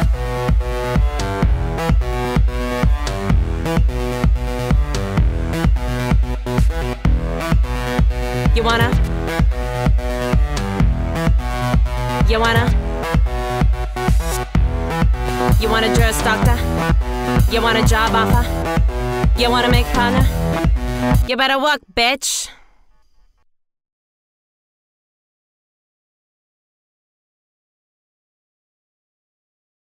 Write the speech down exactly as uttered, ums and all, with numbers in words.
You wanna? You wanna? You want a Juris Doctor? You want a job offer? You wanna make partner? You better work, bitch.